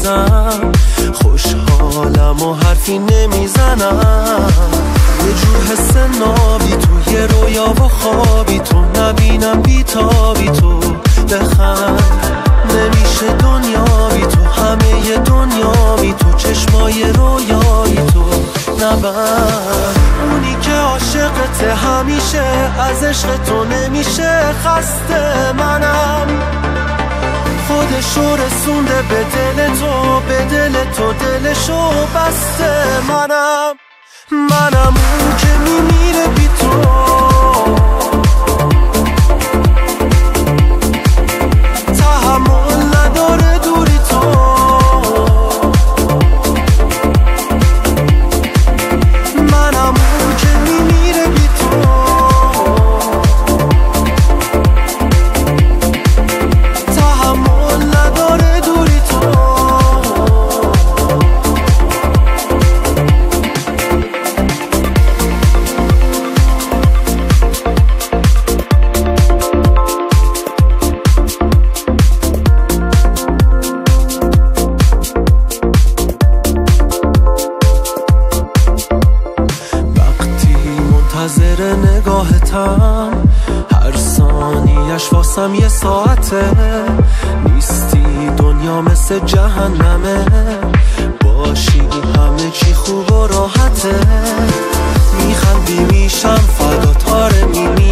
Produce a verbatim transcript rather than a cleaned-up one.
نیستم، خوشحالم و حرفی نمیزنم. یه جور حس نابی تو، یه رویا و خوابی تو، نبینم بیتابی تو. بخند نمیشه دنیا بی تو، همه دنیا بی تو، چشمای رویایی تو. نبند اونی که عاشقته همیشه، از عشق تو نمیشه خسته. منم خودشو رسونده به دل تو، به دل تو دلشو بسته. منم منم اون که میمیره بی تو، تحمل نداره دوری تو. منم اون که میمیره بی تو، تحمل نداره دوری تو. منتظر نگاهتم، هر ثانیش واسم یه ساعته. نیستی دنیا مثل جهنمه، باشی همه چی خوب و راحته. میخندی میشم فدا، تاره میمی